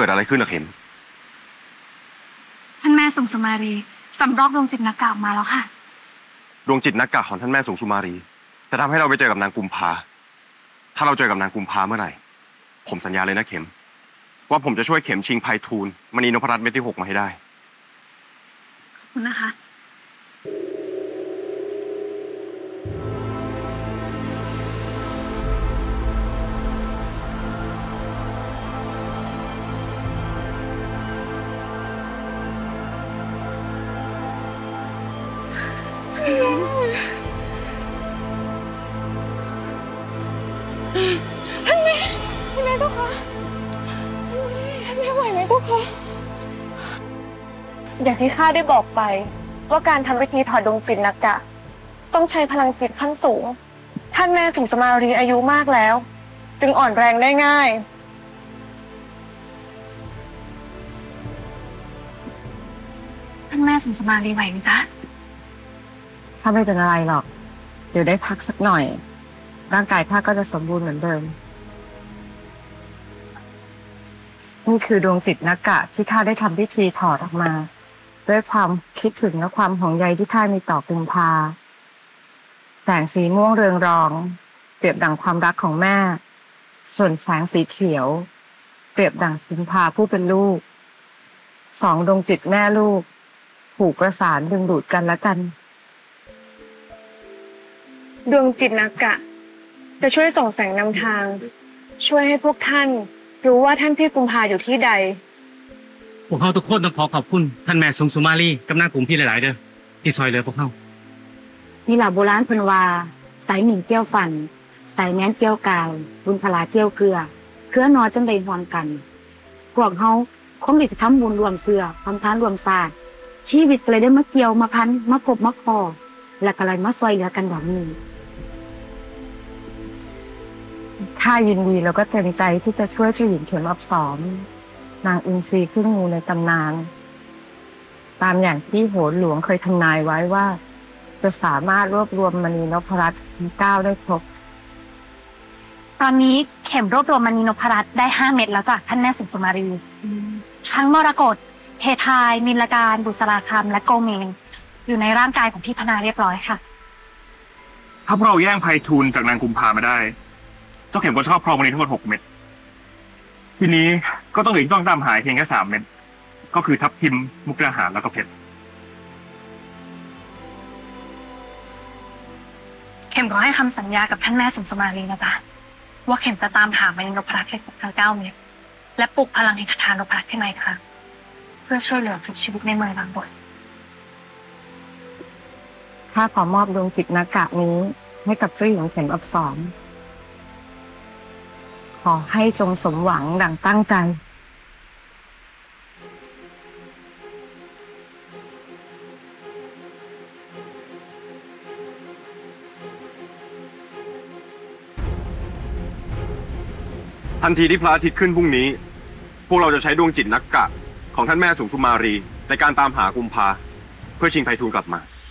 กิดอะไรขึ้นล่ะเข็มท่านแม่สุงสุมารีสำรอกดวงจิตนักกล่าวมาแล้วค่ะดวงจิตนักกะของท่านแม่สุงสุมารีจะทำให้เราไปเจอกับนางกุมภาถ้าเราเจอกับนางกุมภาเมื่อไหร่ผมสัญญาเลยนะเข็มว่าผมจะช่วยเข็มชิงไพฑูรย์มณีนพรัตน์เม็ดที่6มาให้ได้ขอบคุณนะคะท่านแม่เจ้าค่ะท่านแม่ไหวไหมเจ้าค่ะอย่างที่ข้าได้บอกไปว่าการทำพิธีถอดดวงจิตนักกะต้องใช้พลังจิตขั้นสูงท่านแม่สุงสมารีอายุมากแล้วจึงอ่อนแรงได้ง่ายท่านแม่สุงสมารีไหวไหมจ๊ะถ้าไม่เป็นอะไรหรอกเดี๋ยวได้พักสักหน่อยร่างกายข้าก็จะสมบูรณ์เหมือนเดิมนี่คือดวงจิตนักกะที่ข้าได้ทำพิธีถอดออกมาด้วยความคิดถึงและความห่วงใยที่ข้ามีต่อกุมภาแสงสีม่วงเรืองรองเปรียบดั่งความรักของแม่ส่วนแสงสีเขียวเปรียบดั่งกุมภาผู้เป็นลูกสองดวงจิตแม่ลูกผูกประสานดึงดูดกันและกันดวงจิตนักกะจะช่วยส่องแสงนำทางช่วยให้พวกท่านรู้ว่าท่านพี่กุมภาอยู่ที่ใดพวกเขาทุกคนต้องขอบคุณท่านแม่สุงสุมาลีกับนางกุมพี่หลายๆเด้อที่ซอยเหลือพวกเขานี่แหละโบราณเพิ่นว่าสายหมิ่งเกี้ยวฟันสายแม้นเกี้ยวกาวบุญพลาเกี้ยวเกลือเพื่อนอจังได้ห่วงกันพวกเขาคงได้ทำบุญรวมเสือทำทานรวมศาสตร์ชีวิตเลยได้มาเกี่ยวมาพันมาพบมาพอและก็เลยมาซอยเหลือกันแบบนี้ข้ายินดีแล้วก็เต็มใจที่จะช่วยเจ้าหญิงเข็มอับสรนางอินทรีครึ่งงูในตำนานตามอย่างที่โหนหลวงเคยทำนายไว้ว่าจะสามารถรวบรวมมณีนพรัตน์ทั้ง9ได้ครบตอนนี้เข็มรวบรวมมณีนพรัตน์ได้5 เม็ดแล้วจากท่านแม่สุงสุมารีทั้งมรกตเฮทายนิลการบุษราคำและโกเมนอยู่ในร่างกายของพี่พนาเรียบร้อยค่ะถ้าเราแย่งไพฑูรย์จากนางกุมภามาได้เจ้าเข็มก็ชอบครองมณีทั้งหมด6 เม็ดทีนี้ก็ต้องเหลือต้องตามหายเพียงแค่3 เม็ดก็คือทับทิมมุกดาหารแล้วก็เพชรเข็มขอให้คำสัญญากับท่านแม่สุงสุมารีนะจ๊ะว่าเข็มจะตามหามณีนพรัตน์ให้ครบทั้ง9 เม็ดและปลุกพลังแห่งคาถานพรัตน์ขึ้นมาอีกครั้งเพื่อช่วยเหลือทุกชีวิตในเมืองบางบทข้าขอมอบดวงจิตนักกะนี้ให้กับเจ้าหญิงเข็มอับสรขอให้จงสมหวังดังตั้งใจทันทีที่พระอาทิตย์ขึ้นพรุ่งนี้พวกเราจะใช้ดวงจิตนักกะของท่านแม่สุงสุมารีในการตามหากุมภาเพื่อชิงไพฑูรย์กลับมา